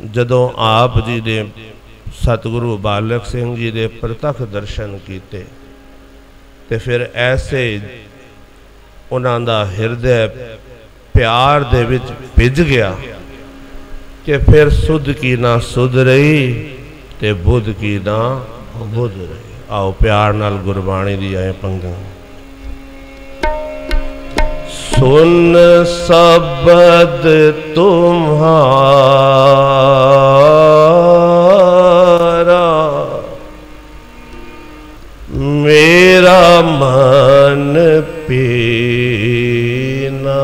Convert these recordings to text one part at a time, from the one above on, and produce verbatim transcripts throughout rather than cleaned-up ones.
जदों आप जी ने सतगुरु बालक सिंह जी दे प्रतख दर्शन कीते ते फिर ऐसे उन्हां दा हृदय प्यार दे विच भिज गया कि फिर सुध की ना सुध रही ते बुध की ना बुध रही। आओ प्यार नाल गुरबाणी दी आए पंक्तियां। सुन शब्द तुम्हारा मेरा मन पीना,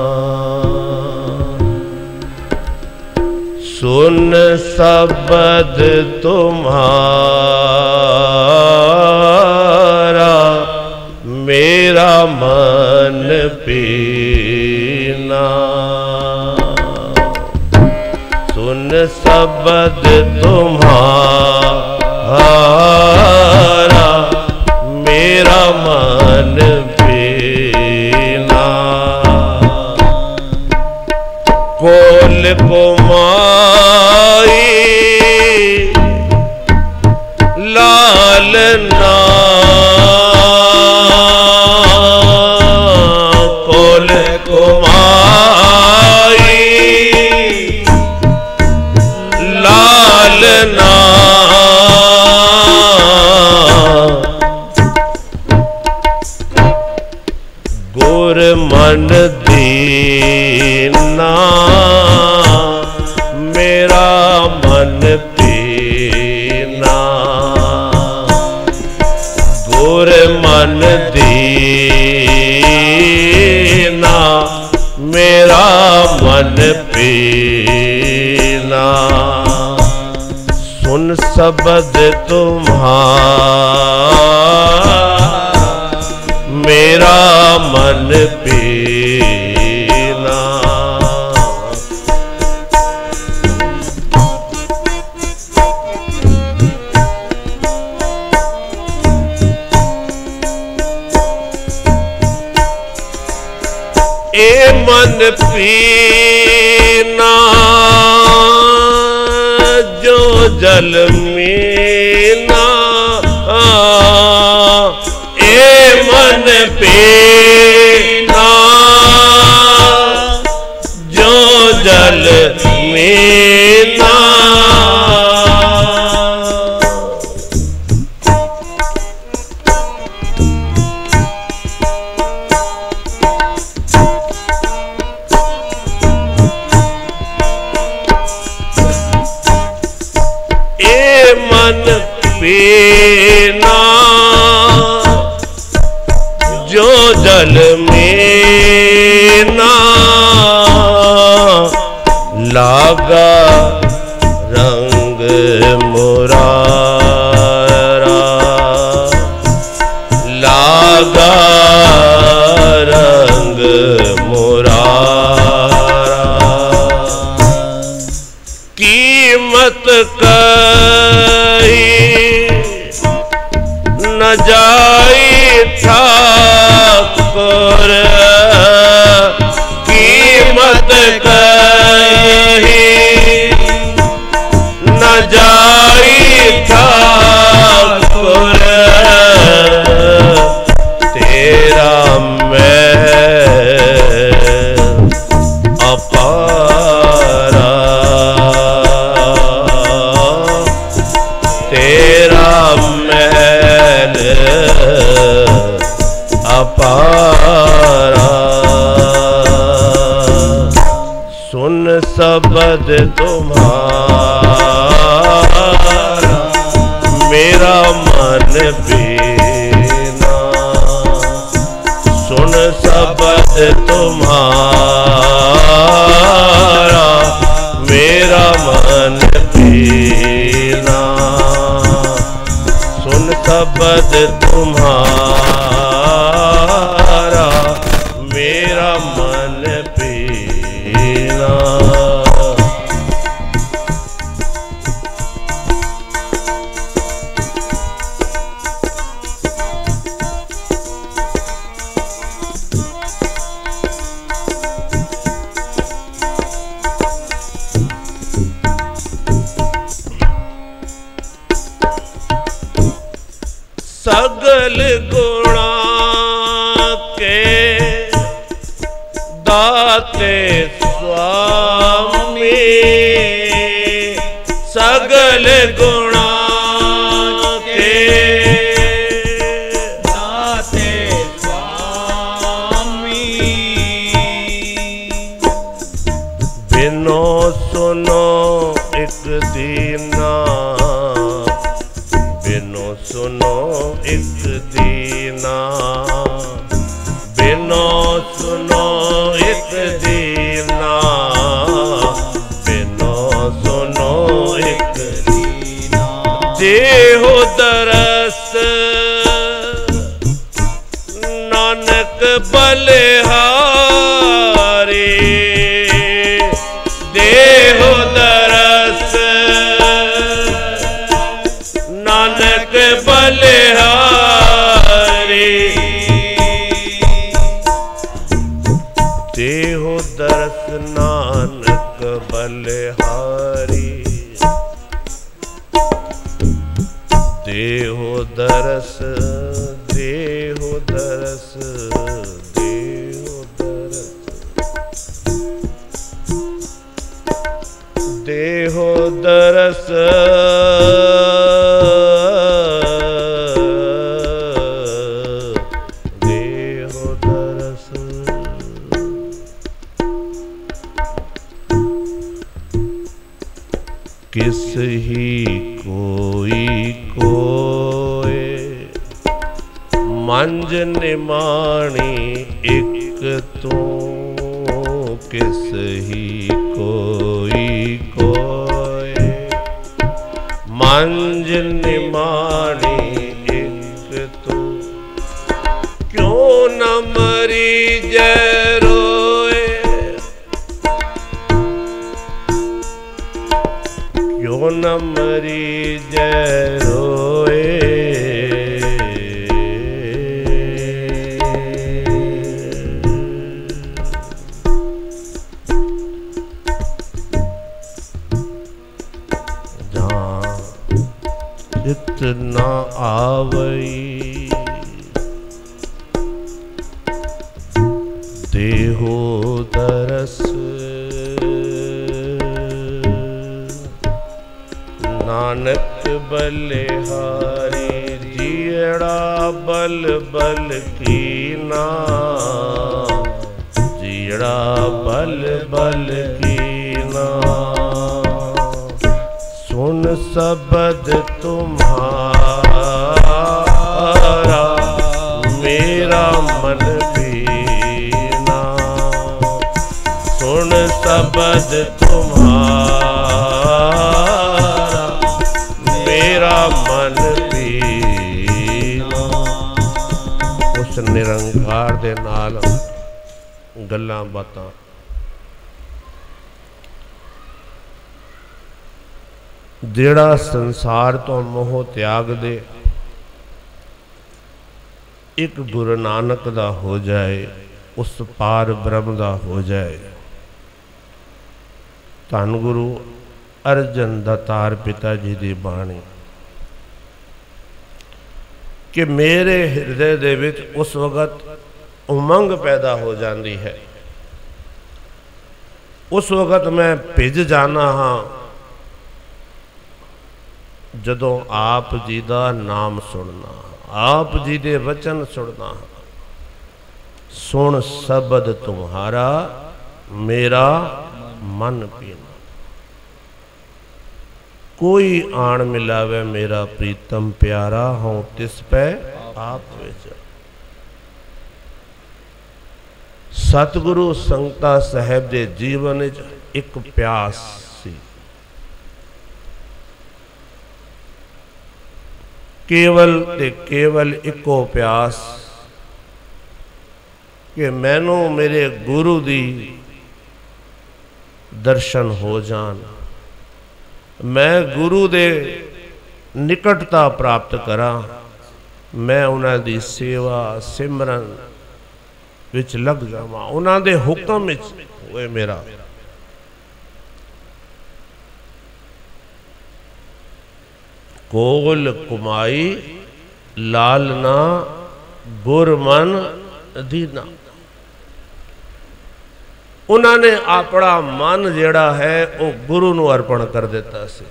सुन शब्द तुम्हारा मेरा मन पीना, सुन शब्द तुम्हारा मेरा मन पीना। कोल कुमाई लालना, कोल कुमाई लालना, गुर मन दीना मेरा मन पीना, गुर मन दीना मेरा मन पीना। सुन शब्द तुम्हारा मेरा मन पीना। ए मन पीना जो जल मीना, ए मन पीना जो जल मीना, मन पीना जो जल मीना, लागा रंग मुरारा, लागा रंग मुरारा, कीमत कही न जाई ठाकुर, कीमत कही न जाई ठाकुर, तेरा मैं अपारा, तेरा मैल अपारा। सुन शब्द तुम्हारा मेरा मन पीना, सुन शब्द तुम्हारा मेरा मन पीना, सुन शब्द तुम्हारा मेरा मन पीना। सगल गुणा के दाते स्वामी, सगल गुणा के दाते स्वामी। बिनो सुनो एक दीना, बिनो सुनो एक दीना, बिनो सुनो एक दीना, बिनो सुनो एक दीना। देहो दरस नानक बलिहारी, देहो दरस नानक बलिहारी, देहो दरस नानक बलिहारी, देहो दरस, देहो दरस, देहो दरस, देहो दरस, देहो दरस। किस ही कोई कोय मंज निमाणी एक तू, किस ही कोई कोय मंज निमाणी एक तू। क्यों न मरी जय रोए, क्यों न मरी जय रोए, जहाँ चित न आवई, देहो दरस नानक बलिहारी। जियड़ा बल बल कीना, जियड़ा बल बल कीना। सुन शब्द तुम्हारा मेरा मन बीना, सुन शब्द तुम्हारा मेरा मन बीना। उस निरंकार दे नाल गल्लां बातां जेड़ा संसार तो मोह त्याग दे, एक गुरु नानक दा हो जाए, उस पार ब्रह्म दा हो जाए। धन गुरु अर्जन दातार पिता जी दी बाणी कि मेरे हृदय दे विच उस वक्त उमंग पैदा हो जाती है, उस वक्त मैं भिज जाना हाँ जदों आप जी का नाम सुनना, आप जी दे वचन सुनना। सुन शब्द तुम्हारा मेरा मन पीना। कोई आण मिलावे मेरा प्रीतम प्यारा, हों तिस पै आप विच। सतगुरु संगता साहब दे जीवन विच एक प्यास सी, केवल ते केवल इको प्यास कि मैनू मेरे गुरु दी दर्शन हो जान, मैं गुरु दे निकटता प्राप्त करा, मैं उन्हां दी सेवा सिमरन विच लग जावां, उन्हां दे हुक्म विच होए मेरा। कोल कुमाई लालना गुर मन दीना। उन्होंने अपना मन जिहड़ा है वो गुरु नूं अर्पण कर दिता सी।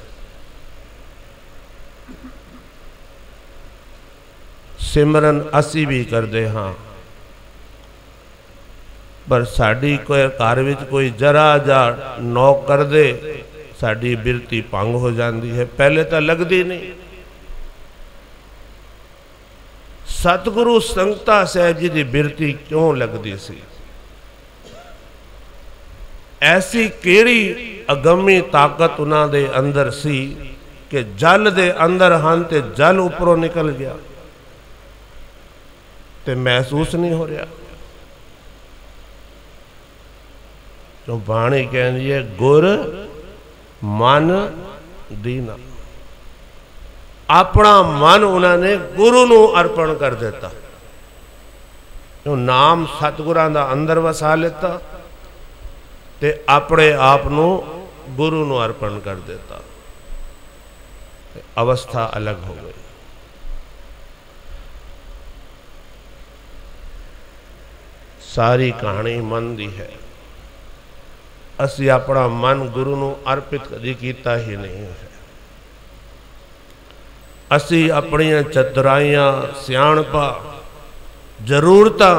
सिमरन असी भी करते हाँ, पर साड़ी कोई घर विच कोई जरा जा नौक कर दे साड़ी बिरती भंग हो जाती है, पहले तो लगती नहीं। सतगुरु संगता साहब जी की बिरती क्यों लगती सी? ऐसी केड़ी अगमी ताकत उन्हां दे अंदर सी कि जल दे अंदर हन ते जल उपरों निकल गया ते महसूस नहीं हो रहा। तो बाणी कहती है गुर मन दीना। अपना मन उन्होंने गुरु नूं अर्पण कर दिता। तो नाम सतगुरां दा अंदर वसा लेता ते अपने आप नूं गुरु नूं अर्पण कर देता। अवस्था अलग हो गई। सारी कहानी मन दी है। असी अपना मन गुरु नूं अर्पित कदी कीता ही नहीं है। असी अपनियां चतुराइयां सियाणपा जरूरतां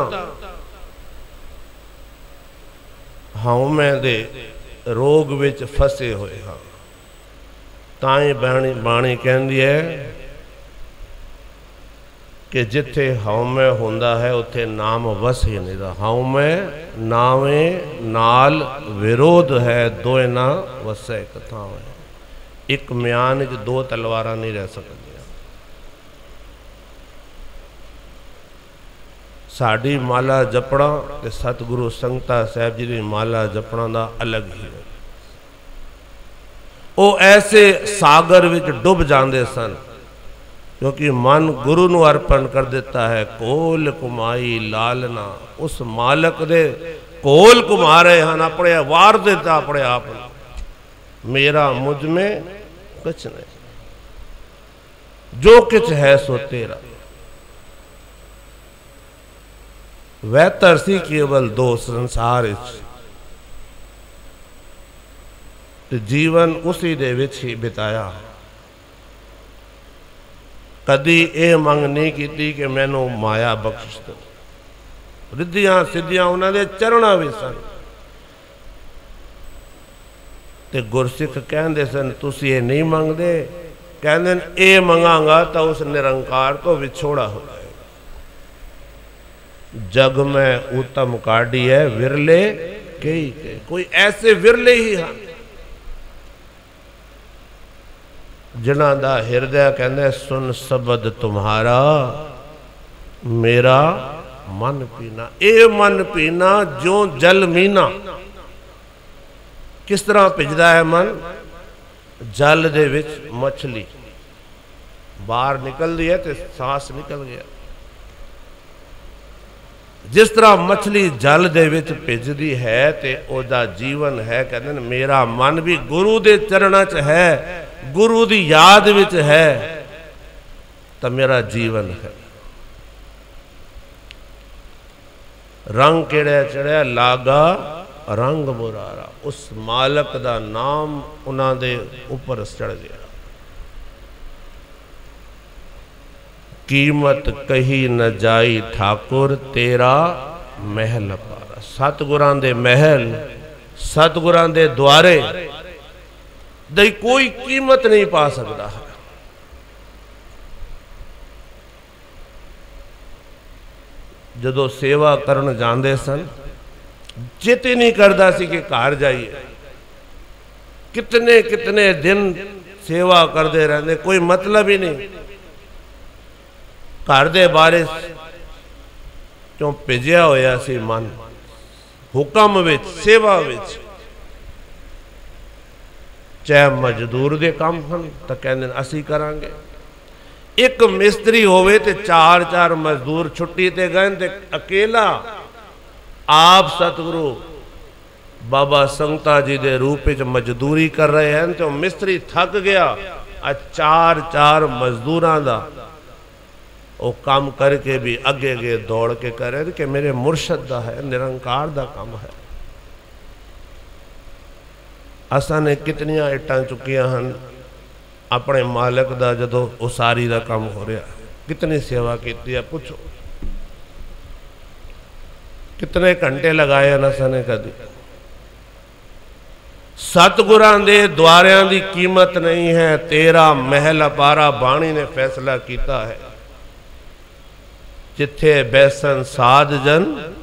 हौमे दे रोग विच फसे हुए हाँ। ताई बाणी बाणी कहती है कि जिथे हौमे होंदा है उत्थे नाम वस ही नहीं रहा। हौमे नावे नाल विरोध है, दोए ना वसे कथा है। एक म्यान च दो तलवारां नहीं रह सकती। साड़ी माला जपना ते सतगुरु संगता साहब जी की माला जपना दा अलग ही है। वो ऐसे सागर विच डुब जाते सन क्योंकि मन गुरु नूं अर्पण कर देता है। कोल कुमाई लालना, उस मालक दे कोल कुमा रहे हैं, अपने वार देता अपने आप। मेरा मुझ में कुछ नहीं, जो कुछ है सो तेरा। वह तरसी केवल दो संसार जीवन उसी दे विच ही बिताया। कदी ये मंग नहीं की कि मैनू माया बख्श दो। रिद्धियां सिद्धियां उन्होंने चरणा भी सन। ते गुरसिख कहते सन तुसी ये नहीं मंगते, कहते ये मंगांगा तो उस निरंकार तो विछोड़ा हो जाएगा। जग में उत्तम काढ़ी है विरले कई के, कोई ऐसे विरले ही हैं जिन्हां दा हृदय कहते सुन शब्द तुम्हारा मेरा मन पीना। ए मन पीना जो जल मीना। किस तरह भिजदा है मन? जल दे विच मछली बाहर निकलती है तो सांस निकल गया। जिस तरह मछली जल दे विच भिजदी है ते ओदा जीवन है। कहते मेरा मन भी गुरु दे चरणा च है, गुरु दी याद विच है तो मेरा जीवन है। रंग केड़े चढ़िया लागा रंग मुरारा। उस मालक दा नाम उन्हां दे उपर चढ़ गया। कीमत कही न जाई ठाकुर तेरा महल पारा। सतगुरां दे महल, सतगुरां दे द्वारे दी कोई कीमत नहीं पा सकता है। जदों सेवा करन जांदे सन चित ही नहीं करता सी कि घर जाइए। कितने कितने दिन सेवा करते रहते, कोई मतलब ही नहीं। घर दे बारे क्यों भिजिया होया सी मन हुक्म विच सेवा विच। चाहे मजदूर दे काम हन तो कहते असी करांगे। एक मिस्त्री होवे ते चार चार मजदूर छुट्टी ते गए ते अकेला आप सतगुरु बाबा संगता जी दे रूप में मजदूरी कर रहे हैं। तो मिस्त्री थक गया, चार चार मजदूरां दा वो काम करके भी अगे अगे दौड़ के करे कि मेरे मुर्शद दा है, निरंकार दा काम है। असां ने कितनियां इट्टां चुकियां हन अपने मालिक दा जदों उसारी दा काम हो रहा, कितनी सेवा की है पुछो, कितने घंटे लगाए न असां ने कदी। सतगुरां दे द्वारियां दी कीमत नहीं है, तेरा महल अपारा बाणी ने फैसला किया है। जिथे बैसन साध जन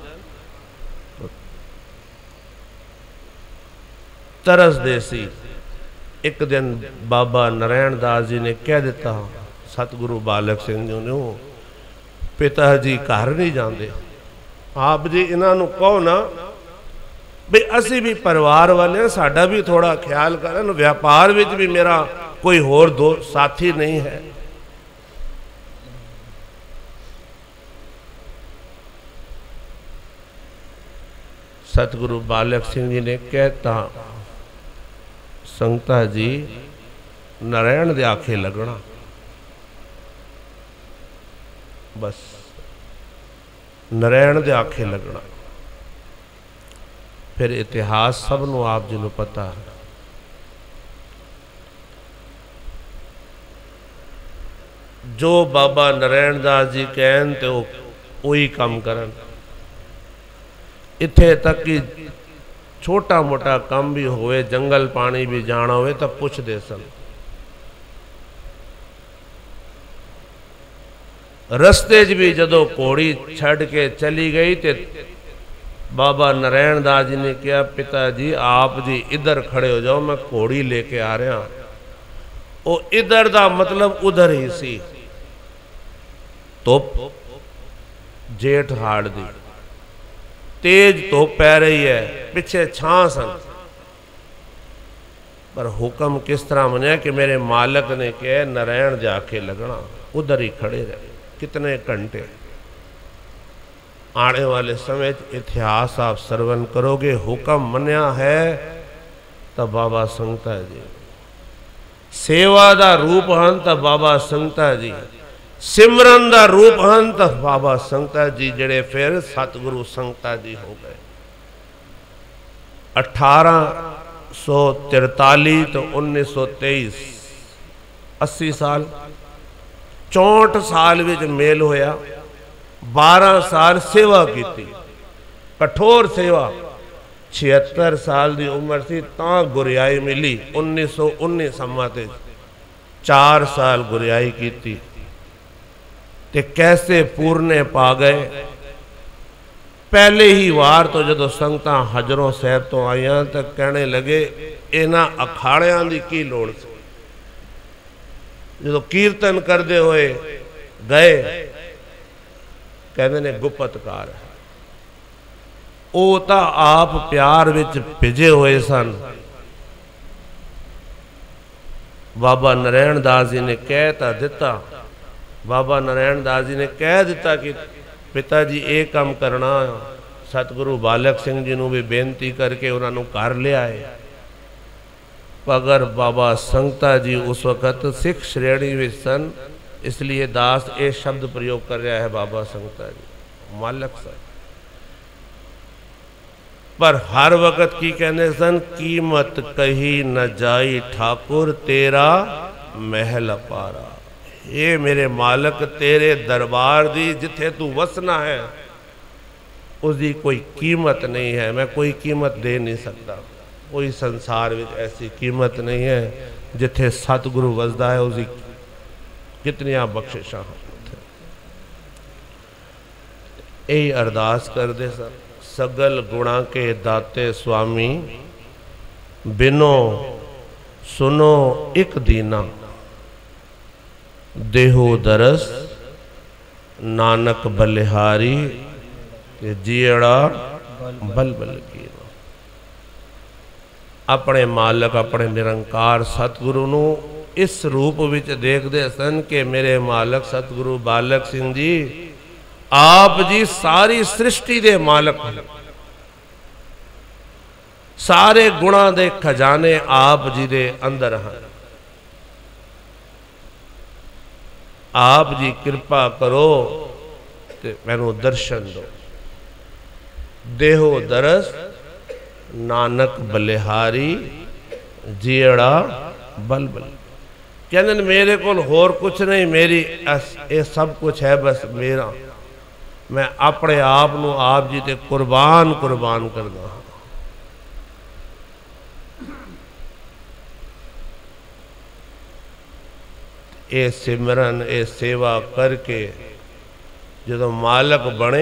तरस देसी। एक दिन बाबा नारायण दास जी ने कह दिता सतगुरु बालक सिंह जी ने, पिता जी घर नहीं जाते, आप जी इन्हों कहो ना भी असी भी परिवार वाले हैं, साडा भी थोड़ा ख्याल करन, व्यापार विच भी मेरा कोई होर दो साथी नहीं है। सतगुरु बालक सिंह जी ने कहता, संगता जी नारायण दे आखे लगना, बस नारायण दे आखे लगना। फिर इतिहास सबनों आप जी को पता है। जो बाबा नारायण दास जी कहन तो वही काम करन। इत्थे तक कि छोटा मोटा काम भी होवे, जंगल पानी भी जाना होवे तो पुछदे सन। रस्ते च भी जदों घोड़ी छड़ के चली गई तो बाबा नारायण दास जी ने कहा, पिताजी आप जी इधर खड़े हो जाओ, मैं घोड़ी लेके आ रहा। वो इधर दा मतलब उधर ही सी। धुप जेठ हाड़ दी तेज धुप पै रही है, पिछे छां सन, पर हुक्म किस तरह मनिया कि मेरे मालिक ने कहा नारायण जाके लगना, उधर ही खड़े रहे। कितने घंटे। आने वाले समय इतिहास आप श्रवण करोगे, हुक्म मनिया है तब बाबा संगता जी, सेवा दा रूप हन तब बाबा संगता जी, सिमरन दा रूप हन तब बाबा संगता जी, जड़े फिर सतगुरु संगता जी हो गए। अठारह सौ तिरताली तो उन्नीस सौ तेईस अस्सी साल, चौंठ साल विच मेल होया। बारह साल सेवा की, कठोर सेवा। छिहत्तर साल की उम्र थी तां गुरियाई मिली। उन्नीस सौ उन्नीस सम्मत चार साल गुरियाई की थी। ते कैसे पूरने पा गए। पहले ही वार तो जदों संगतां हजरों साहब तो आईयां तो कहने लगे इन्हां अखाड़ियां दी की लोड़ सी। जो कीर्तन करते हुए गए, कहते ने गुप्तकार है। वो तो आप प्यार विच भिजे हुए सन। बाबा नारायण दास जी ने कह ता दिता, बाबा नारायण दास जी ने कह दिता कि पिताजी ये काम करना। सतगुरु बालक सिंह जी ने भी बेनती करके उन्होंने घर ले आए। अगर बाबा संगता जी उस वक़्त सिख श्रेणी में सन, इसलिए दास ये शब्द प्रयोग कर रहा है बाबा संगता जी मालक सन। पर हर वक़्त की कहने सन, कीमत कही न जाई ठाकुर तेरा महल अपारा। ये मेरे मालक तेरे दरबार दी जिथे तू वसना है उसकी कोई कीमत नहीं है। मैं कोई कीमत दे नहीं सकता। कोई संसार में ऐसी कीमत नहीं है जिथे सतगुरु वसदा है, उसकी कितनियां बख्शिशां यही अरदास करते सर। सगल गुणा के दाते स्वामी बिनो सुनो एक दीना, देहो दरस नानक बलिहारी जीड़ा बल बल की। अपने मालक अपने निरंकार सतगुरु नू इस रूप विच देखते सन कि मेरे मालक सतगुरु बालक सिंह जी आप जी सारी सृष्टि दे मालक हैं। सारे गुणा दे खजाने आप जी दे अंदर हैं। आप जी कृपा करो ते मैनू दर्शन दो। देहो दरस नानक बलिहारी जीड़ा बल बल। कहते मेरे को होर कुछ नहीं, मेरी ये सब कुछ है बस मेरा। मैं अपने आप नू आप जी ते कुर्बान कुर्बान करदा। ये सिमरन ये सेवा करके जो मालक बने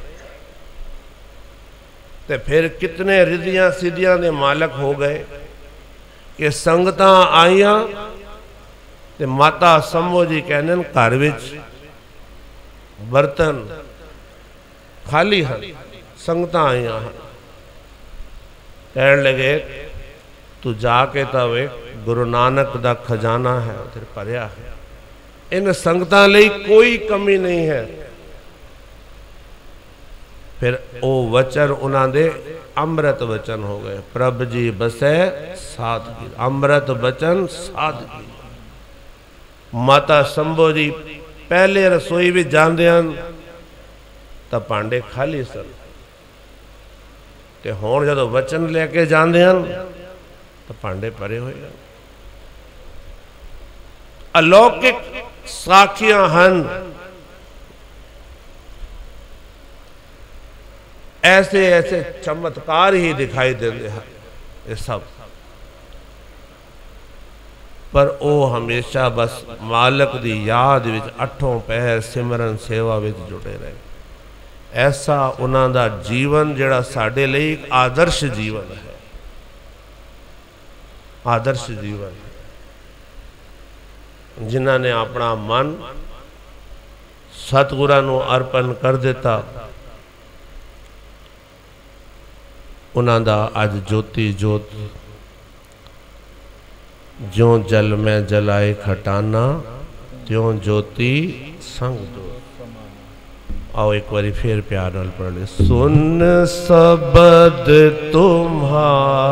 तो फिर कितने रिधियां सिद्धियां दे मालक हो गए कि संगतां आईयां ते माता संभो जी कहने घर विच बर्तन खाली हैं, संगतां आईयां हैं। कहन लगे तू जाके तो वे गुरु नानक दा खजाना है उधर भरिया है, इन संगतां लई कोई कमी नहीं है। फिर वो वचन उन्होंने अमृत वचन हो गए। प्रभ जी बसै सादगी, अमृत वचन सादगी। माता संभो जी पहले रसोई भी जाते हैं तो भांडे खाली सन, ते हुण जदों वचन लेके जाते हैं तो भांडे भरे हुए हैं। अलौकिक साखियां हैं, ऐसे ऐसे चमत्कार ही दिखाई देते हैं ये सब, पर वो हमेशा बस मालक दी याद विच अठों पहर सिमरन सेवा विच जुड़े रहे। ऐसा उन्हां दा जीवन जिहड़ा साडे लई एक आदर्श जीवन है, आदर्श जीवन जिन्हां ने अपना मन सतगुरां नूं अर्पण कर दिता, उन्हां दा अज ज्योति जोत ज्यों जल में जलाए खटाना त्यों ज्योति संग जोत। आओ एक बारी फिर प्यार नाल पढ़ ले। सुन शब्द तुम्हारा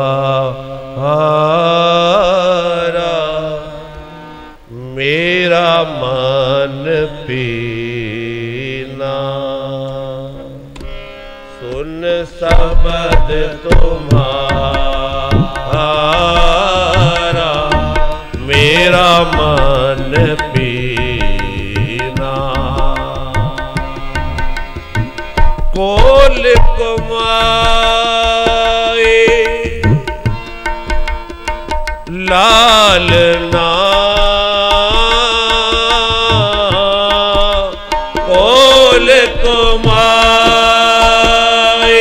मेरा मन पीना, सुन शब्द तुम्हारा मेरा मन पीना। कोल कुमाए लालना, कोल कुमाए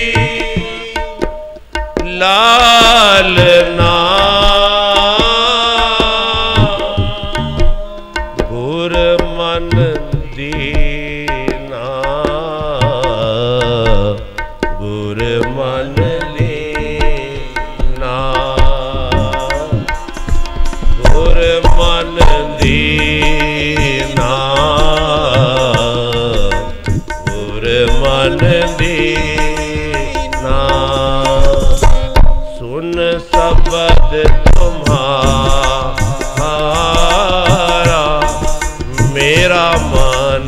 लालना, गुर मन दीना, गुर मन लेना, गुर मन दीना, गुर मन दीना। सुन शब्द तुम्हारा मेरा मन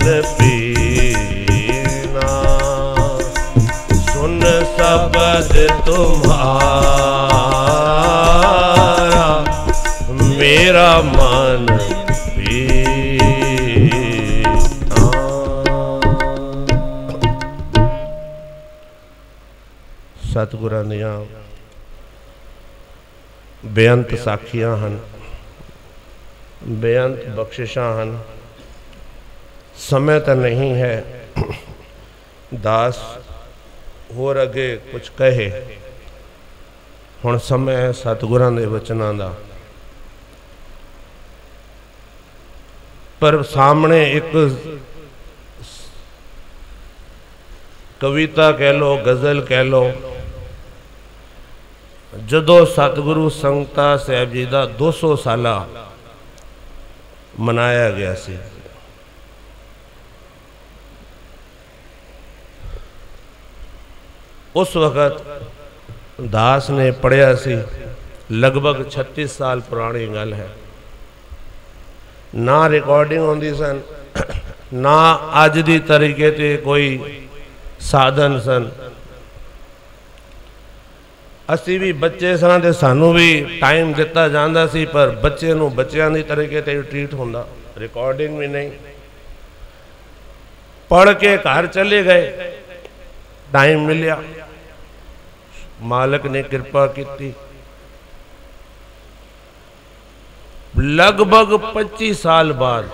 पीना, सुन शब्द तुम्हारा मेरा मन पीना। सतगुरां दियां बेअंत साखियां हैं, बेअंत बख्शिशां हैं। समय तो नहीं है दास होर अगे कुछ कहे, हुण समय है सतगुरां दे वचनां दा। पर सामने एक कविता कह लो, गज़ल कह लो, जदों सतगुरु संगता साहब जी का दो सौ साला मनाया गया सी, उस वक़्त दास ने पढ़िया सी, लगभग छत्तीस साल पुरानी गल है। ना रिकॉर्डिंग होंदी सन, ना अज दी तरीके ते कोई साधन सन। असी भी बच्चे सां ते सानू भी टाइम दिता जांदा सी, पर बच्चे नू बच्चों की तरीके ते ट्रीट होंदा, रिकॉर्डिंग भी नहीं। पढ़ के घर चले गए, टाइम मिलिया, मालिक ने कृपा की। लगभग पच्चीस साल बाद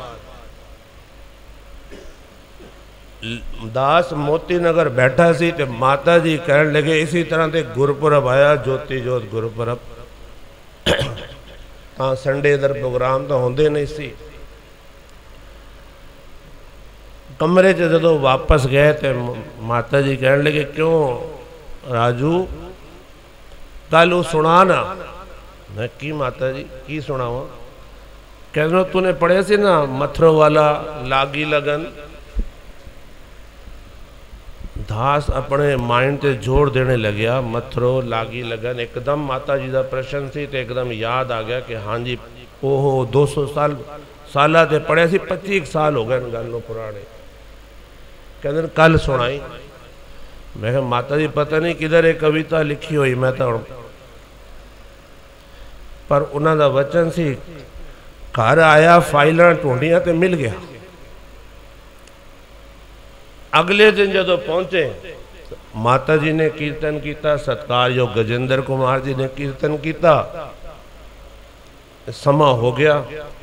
दास मोती नगर बैठा सी ते माता जी कहने लगे इसी तरह से गुरपुरब आया, ज्योति जोत गुरपुरब। हाँ संडे इधर प्रोग्राम तो होंदे नहीं सी। कमरे च जो वापस गए तो माता जी कहने लगे क्यों राजू कल वो सुना ना। मैं की माता जी की सुनावा? कहने तूने पढ़े सी ना मथुरो वाला लागी लगन। दास अपने माइंड ते जोर देने लग्या, मथुरो लागी लगन। एकदम माता जी का प्रश्न सी ते एकदम याद आ गया कि हाँ जी ओहो दो सौ साल साल ते पढ़े सी, पच्चीस साल हो गए गल पुराने। कहते कल सुनाई। मैं कहा माता जी पता नहीं किधर एक कविता लिखी हुई, मैं तो पर उन्होंने वचन सी। घर आया फाइलां ढूंढिया तो मिल गया। अगले दिन जो पहुंचे माता जी ने कीर्तन किया, सत्कारयोग गजेंद्र कुमार जी ने कीर्तन किया। समा हो गया,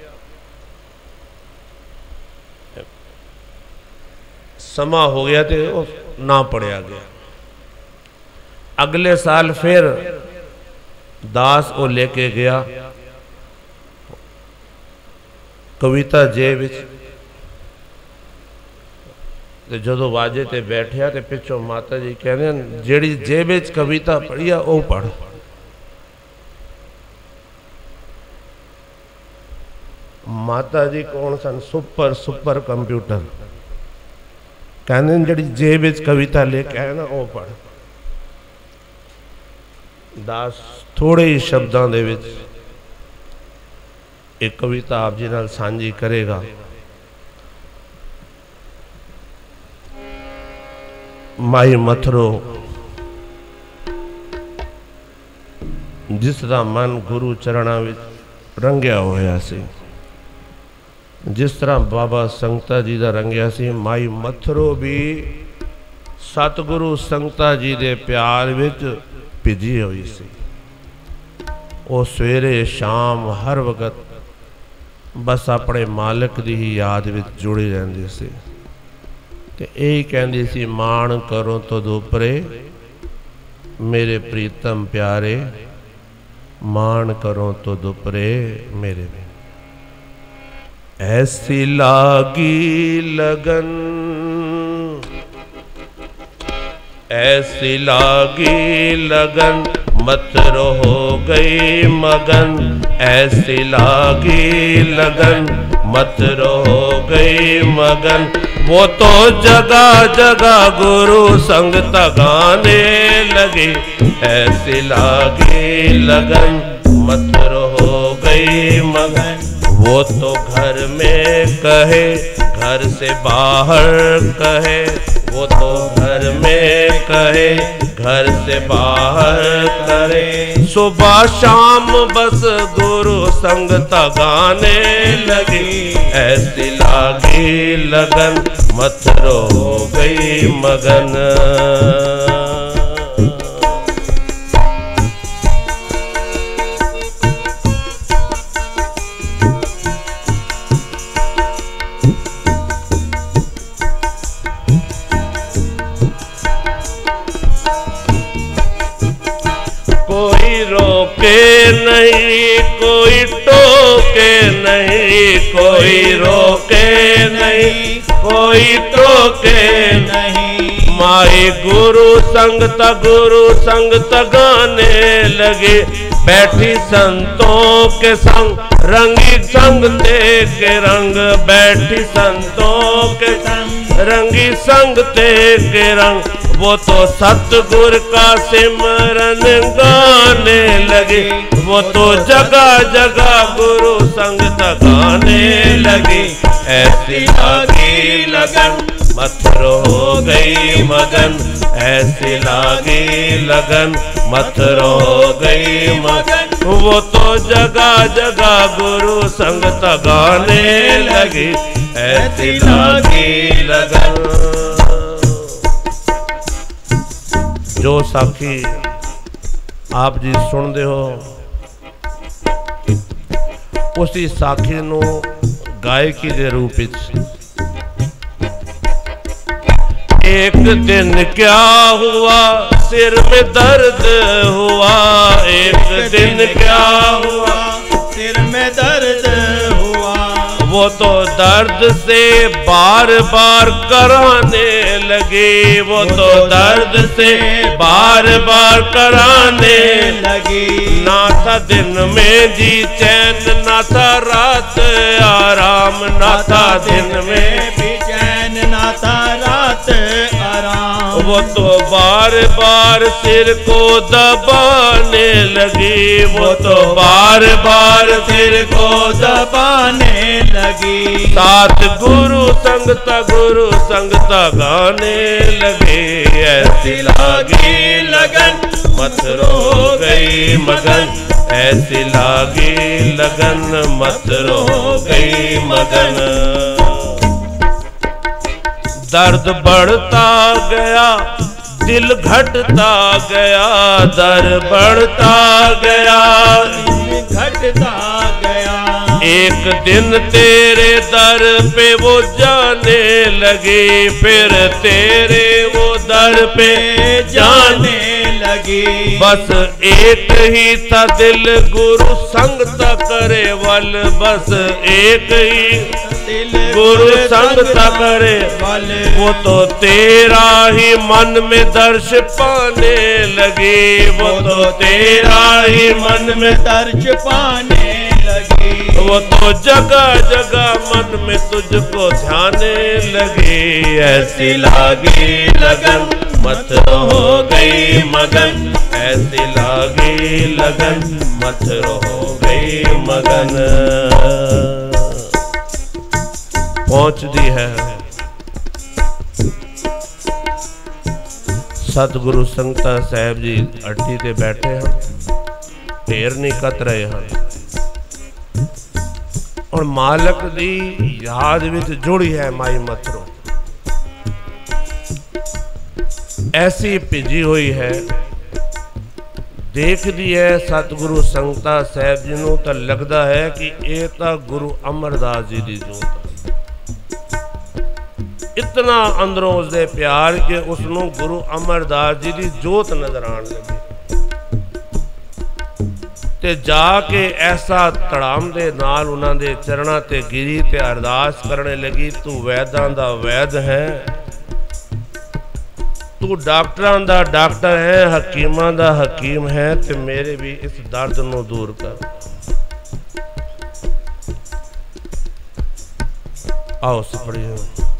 समा हो गया तो ना पढ़िया गया। अगले साल फिर दास वो लेके गया कविता जे विच। तो जो वाजे ते बैठिया तो पिछों माता जी कहने जेड़ी जे विच कविता पढ़ी आ वो पढ़। माता जी कौन सन? Super super computer. कहने जड़ी जे विच कविता लेके आए ना वो पढ़। दास थोड़े ही शब्दों दे विच एक कविता आप जी नाल सांझी करेगा। माई मथुरो जिस दा मन गुरु चरणा विच रंगिया होया सी, जिस तरह बाबा संगता जी का रंगिया सी, माई मथुरो भी सतगुरु संगता जी के प्यार विच भिजी हुई सी। वो सवेरे शाम हर वक्त बस अपने मालिक की ही याद विच जुड़ी रहती सी। ते यही कहती सी मान करो तो दोपरे मेरे प्रीतम प्यारे, मान करो तो दोपरे मेरे। ऐसी लागी लगन, ऐसी लागी लगन मथुरो हो गई मगन। ऐसी लागी लगन मथुरो हो गई मगन। वो तो जगह जगह गुरु संगत गाने लगे। ऐसी लागी लगन मथुरो हो गई मगन। वो तो घर में कहे घर से बाहर कहे। वो तो घर में कहे घर से बाहर करे। सुबह शाम बस गुरु संगत गाने लगी। ऐसी लागी लगन मथुरो हो गई मगन। कोई रोके नहीं कोई टोके नहीं। कोई रोके नहीं कोई टोके नहीं। माई गुरु संगत गुरु संगत गाने लगे। बैठी संतों के संग रंगी संग ते के रंग। बैठी संतों के संग रंगी संग ते के रंग। वो तो सतगुर का सिमरन गाने लगे। वो तो जगह जगह गुरु संगत गाने लगे। लगी, ऐसी लागी लगन मथुरा हो गई मगन, ऐसी लागी लगन मथुरा हो गई मगन। वो तो जगह जगह गुरु संगत गाने लगी, ऐसी लागी लगन। जो साखी आप जी सुनते हो, उसी साखी नू गायकी के रूप में एक दिन क्या हुआ, सिर में दर्द हुआ, एक दिन क्या हुआ, सिर में दर्द हुआ। वो तो दर्द से बार बार कराने लगी, वो तो दर्द से बार बार कराने लगी। ना था दिन में जी चैन, ना था रात आराम, ना था दिन में भी चैन, ना था रात आराम। वो तो बार बार सिर को दबाने लगी, वो तो बार बार सिर को दबाने लगी। साथ गुरु संगता गुरु संगता गाने लगे, ऐसी लागी लगन मथुरा हो गई मगन, ऐसी लागी लगन मथुरा हो गई मगन। दर्द बढ़ता गया, दिल घटता गया, दर्द बढ़ता गया, घटता गया। एक दिन तेरे दर पे वो जाने लगी, फिर तेरे वो दर पे जाने लगी। बस एक ही था दिल गुरु संगता करे वल, बस एक ही गुरु संगता करे वल। वो तो तेरा ही मन में दर्श पाने लगी, वो तो तेरा ही मन में दर्श पाने लगी। वो तो जगह जगह मन में तुझको ध्याने लगी, ऐसी लागी लगन मथुरा हो गई मगन, ऐसी लागी लगन मथुरा हो गई मगन। पहुंचती है सतगुरु संगता साहब जी अड्डी ते बैठे हैं, ढेर नहीं कत रहे हैं और मालक दी याद विच जुड़ी है माई मथुरा, ऐसी भिजी हुई है। देखदी है सतगुरु संगता साहब जी नूं तां लगदा है कि ये तां गुरु अमरदास जी दी जोत है। इतना अंदरों उसके प्यार के उसनों गुरु अमरदास जी की जोत नजर आने लगी ते जाके ऐसा तड़ाम दे नाल उन्हां दे चरणा ते गिरी ते अरदास करने लगी, तू वैदां दा वैद है, तू डॉक्टरां दा डॉक्टर है, हकीमां दा हकीम है, ते मेरे भी इस दर्द नूं दूर कर। आओ सपड़ियो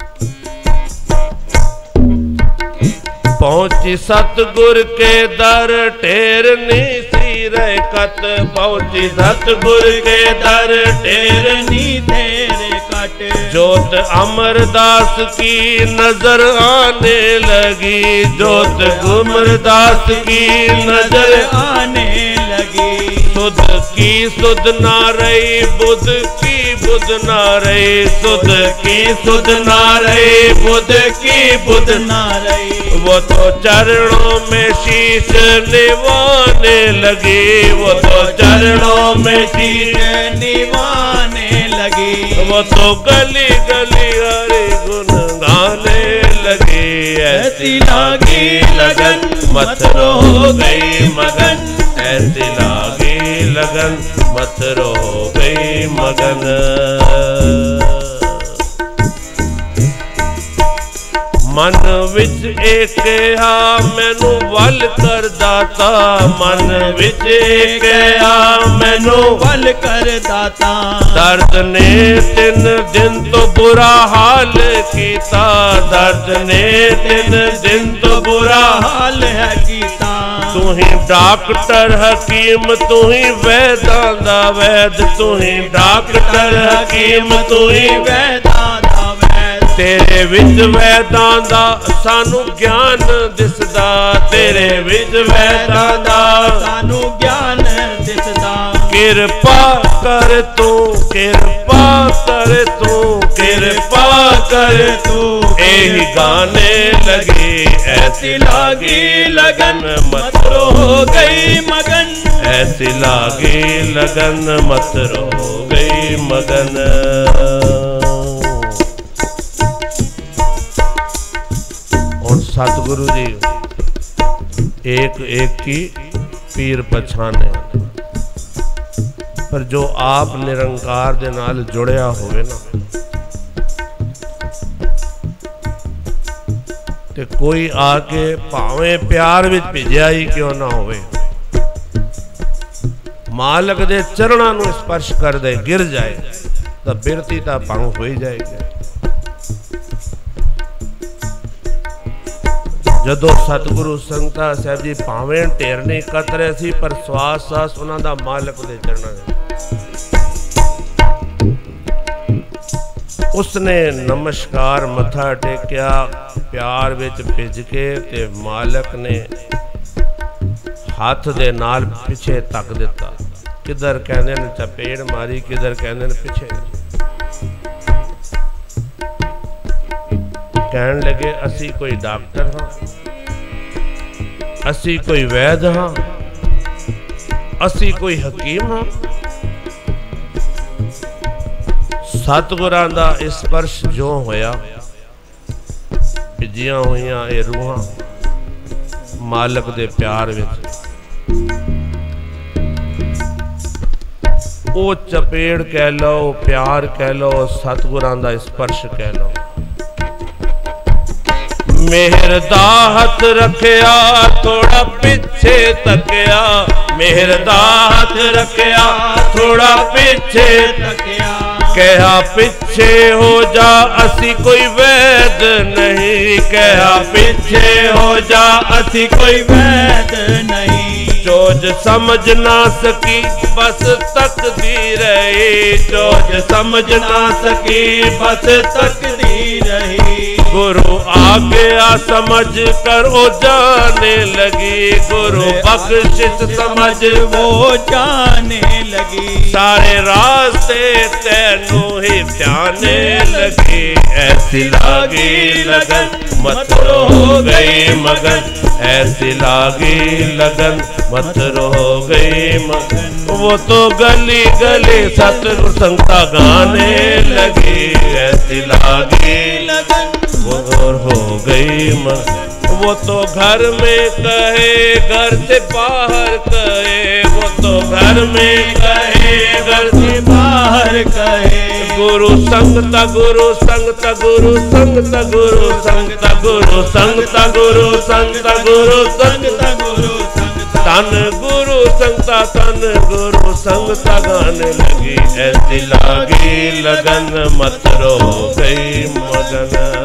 पहुंची सतगुर के दर टेर नी सी रे कत, पहुंची सतगुर के दर टेर नी तेरे कट। जोत अमरदास की नजर आने लगी, जोत अमरदास की नजर आने लगी। सुध की सुध ना रही, बुध की बुध ना रही, सुध की सुध ना रही, बुध की बुध ना रही। वो तो चरणों में शीश निवाने लगी, वो तो चरणों में शीश निवाने लगी। वो तो गली गली हरि गुण गाने लगी, ऐसी लागी लगन मथुरा हो गई मगन, ऐसी लागी लगन मथुरा हो गई मगन। मन विच एक हा मैनू वल कर दाता, मन विच एक हा मैनू वल कर दाता। दर्द ने तीन दिन तो बुरा हाल कीता, दर्द ने तीन दिन तो बुरा हाल है कीता। तू ही डॉक्टर हकीम तू ही वैदां दा वैद तू ही डॉक्टर हकीम तू ही वैदां दा वैद तेरे विच वैदां दा सानू ज्ञान दिसदा तेरे विच वैदां दा सानू ज्ञान दिसदा किरपा कर तू किरपा कर तू किरपा कर तू यही गाने लगे ऐसी लागी लगन मत रो गई मगन ऐसी लागी लगन मत रो गई मगन। और सतगुरु जी एक एक की पीर पछाने पर जो आप निरंकार दे नाल जुड़िया होवे ना ते कोई आके भावे प्यार विच भिजिया ही क्यों ना होवे मालक दे चरणा नू स्पर्श कर दे गिर जाए तो बिरती ता भंग हो ही जाएगी। जदों सतगुरु संगता साहब जी भावें ढेरने कतरे सी पर स्वास सास उन्हां दा मालक दे चरणा उसने नमस्कार मथा टेकिया प्यार विच भिज के ते मालक ने हाथ दे नाल पिछे तक दिता किधर कहने ने चपेड़ मारी किधर कहने ने पिछे कहन लगे असी कोई डॉक्टर हाँ असी कोई वैद हाँ असी कोई हकीम हाँ सतगुरां दा स्पर्श जो होया भिजियां होइयां ये रूहां मालक दे प्यार विच ओ चपेड़ कह लो प्यार कह लो सतगुरां दा स्पर्श कह लो मेहर दा हथ रखिया थोड़ा पिछे तकिया मेहर दा हथ रखिया थोड़ा पिछे तकिया कहा पिछे हो जा असी कोई वैद नहीं कहा पिछे हो जा असी कोई वैद नहीं चोज समझ ना सकी बस तकदीर रही चोज समझ ना सकी बस तकदीर रही गुरु आ गया समझ कर ओ जाने लगी गुरु बख्शिश समझ वो जाने लगी सारे रास्ते तैनू ही ध्याने लगी ऐसी लागी लगन मत रो गई मगन ऐसी लागी लगन मत रो गई मगन वो तो गली गली सतगुरु संगता गाने लगी ऐसी लागी लगन और हो गई मगन वो तो घर में कहे घर से बाहर कहे वो तो घर में कहे घर से बाहर कहे गुरु संगता गुरु संगता गुरु संगता गुरु संगता गुरु संगता गुरु संगता गुरु संगता गुरु तन गुरु संगता तन गुरु संगता गाने लगी ऐसी लागी लगन मत रो गई मगन।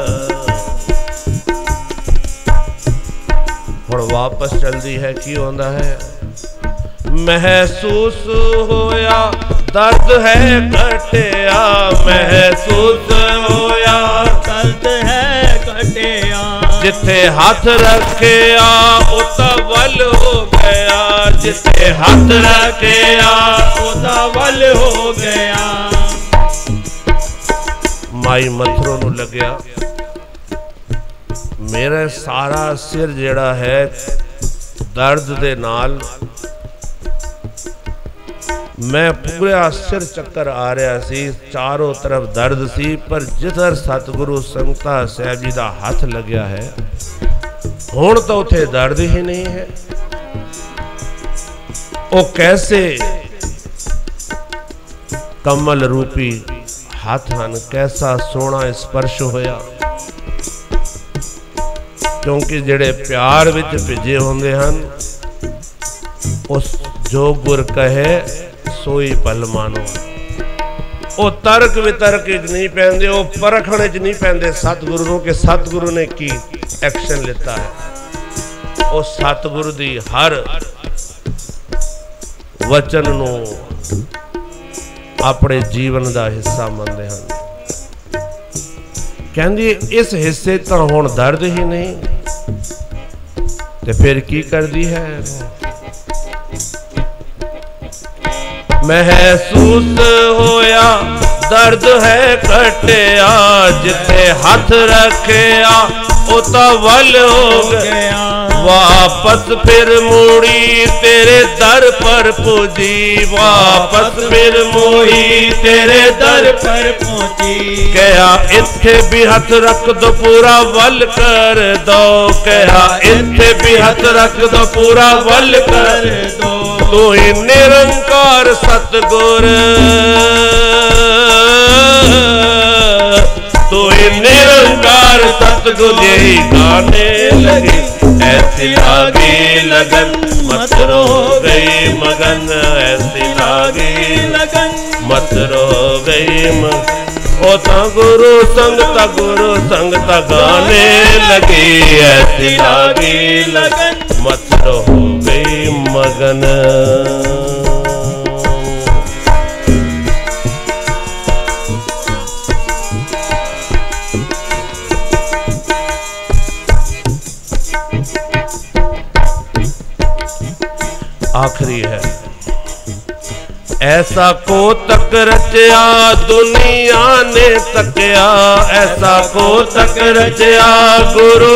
हुण वापस चलती है की होंदा है महसूस होया दर्द है कटिया महसूस होया दर्द है कटिया जिथे हाथ रखिया उता वल हो गया जिथे हाथ रखिया उता वल हो गया माई मथरों नू लग्या मेरा सारा सिर जेड़ा है दर्द दे नाल मैं पूरा सिर चक्कर आ रहा सी चारों तरफ दर्द सी पर जिधर सतगुरु संगता साहब जी का हाथ लग्या है हुण तो उथे दर्द ही नहीं है। वो कैसे कमल रूपी हाथ हन कैसा सोना स्पर्श होया क्योंकि जेड़े प्यार विच भिजे होंदे हन उस जो गुर कहे सोई पल मानो वो तर्क वितर्क नहीं पैंदे वो परखण च नहीं पैंदे सतगुरु के सतगुरु ने की एक्शन लेता है ਉਹ ਸਤਿਗੁਰੂ ਦੀ ਹਰ ਵਚਨ ਨੂੰ ਆਪਣੇ ਜੀਵਨ ਦਾ ਹਿੱਸਾ ਮੰਨਦੇ ਹਨ। ਕਹਿੰਦੀ ਇਸ ਹਿੱਸੇ ਤਾਂ ਹੁਣ ਦਰਦ ਹੀ ਨਹੀਂ ਤੇ ਫਿਰ ਕੀ ਕਰਦੀ ਹੈ। महसूस होया दर्द है कटिया, जिथे हाथ रखिया उता वल हो गया। वापस फिर मुड़ी तेरे दर पर पूजी, वापस फिर मुड़ी तेरे दर पर पहुंची। कहा इत्थे भी हाथ रख दो पूरा वल कर दो, कहा इत्थे भी हाथ रख दो पूरा वल कर दो। तू ही निरंकार सतगुर, तू ही निरंकार सतगुर। यही गाने लगे ऐसी लागी लगन, मत रो गई मगन। ऐसी लागी लगन, मत रो गई मगन। ओ ता गुरु संगता गुरु संगता गाने लगी। ऐसी लागी लगन, मत रो गई मगन। आखिरी है, ऐसा को तक रचया दुनिया ने तकया, ऐसा को तक रचया गुरु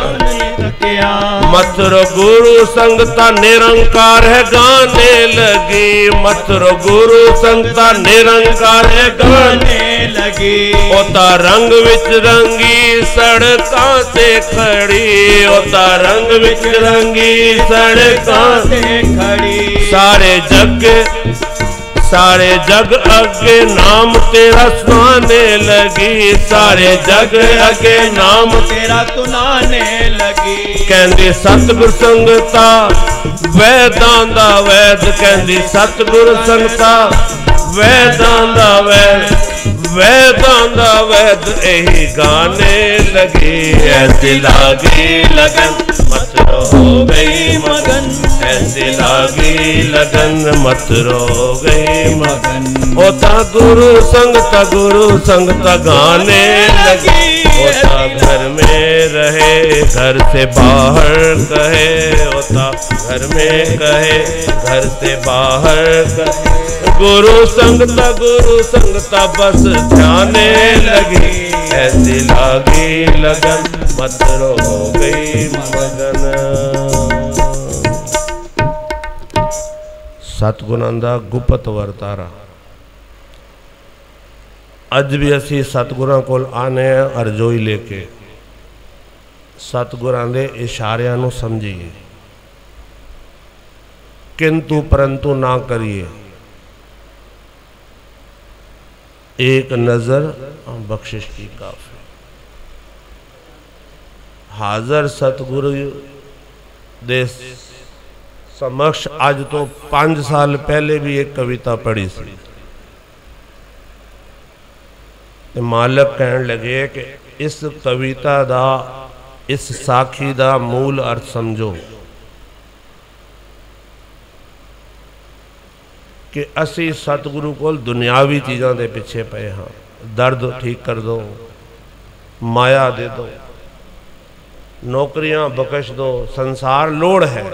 मथुर गुरु संगता निरंकार है गाने लगी। मथुर गुरु संगता निरंकार है गाने लगी। ओता रंग विच रंगी सड़कां ते खड़ी, ओता रंग विच रंगी सड़कां ते खड़ी। सारे जग सारे जग अगे नाम तेरा सुनाने लगी, सारे जग अगे नाम तेरा सुनाने लगी। कहंदी सतगुर संगता वैदां दा वैद, कहंदी सतगुर संगता वैदां दा वैद, वैदां दा वैद यही गाने लगी। ऐसी लागी लगन, मत रो गई मगन। ऐसी लागी लगन, मत रो गई मगन। ओ ता गुरु संगता गुरु संगता गाने लगी। ओ ता घर में रहे घर से बाहर कहे, ओ ता घर में कहे घर से बाहर कहे। गुरु संगता गुरु संगता बस ध्याने लगी। ऐसी लागी लगन, मत रो गई मगन। सतगुणां दा गुप्त वरतारा। अज भी असी सतगुरां कोल आने अरजोई लेके सतगुरां दे इशारियां नूं समझिए, किंतु परंतु ना करिए। एक नजर बख्शिश की काफी। हाजर सतगुरु दे समक्ष अज तो पांच साल पहले भी एक कविता पढ़ी सी। मालक कहन लगे कि इस कविता दा इस साखी दा मूल अर्थ समझो कि असी सतगुरु कोल दुनियावी चीज़ों के पिछे पे हाँ। दर्द ठीक कर दो, माया दे दो, नौकरियां बख्श दो, संसार लोड़ है।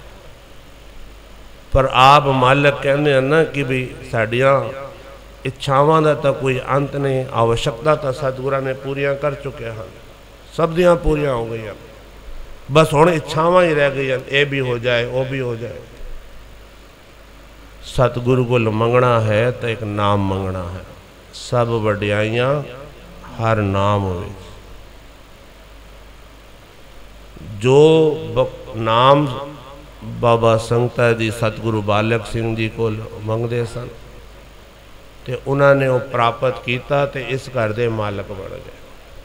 पर आप मालक कहते हैं ना कि भी साड़ियाँ इच्छावां दा तो कोई अंत नहीं, आवश्यकता तो सतगुरां ने पूरियां कर चुके हैं, सब दियां पूरियां हो गई, बस हुण इच्छावां ही रह गई, ये भी हो जाए वो भी हो जाए। सतगुरु को मंगना है तो एक नाम मंगना है। सब वड्याइयां हर नाम होवे। जो नाम बाबा संगता जी सतगुरु बालक सिंह जी को मंगते सन ते उन्होंने वो प्राप्त किया ते इस घर दे मालक बन गए।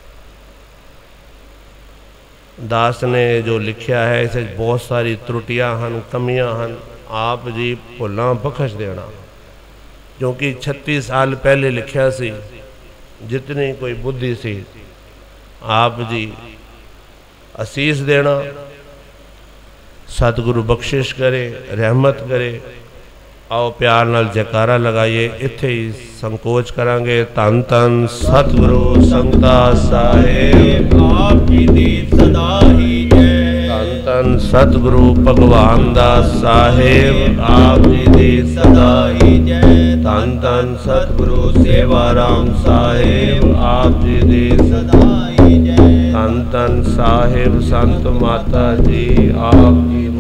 दास ने जो लिखा है इसे बहुत सारी त्रुटियां हैं, कमियां हैं, आप जी भुलां बख्श देना, क्योंकि छत्तीस साल पहले लिखा सी, जितनी कोई बुद्धि सी आप जी असीस देना सतगुरु बख्शिश करे, रहमत करे। आओ प्यार नाल जयकारा लगाइए। इत्थे ही संकोच करांगे। धन धन सतगुरु संगता साहिब आप जी दी सदा ही जय। धन धन सतगुरु भगवान दास साहिब आप जी दी सदा ही जय। धन धन सतगुरु सेवाराम साहिब आप जी दी सदा ही जय। धन धन साहिब संत माता जी आप जी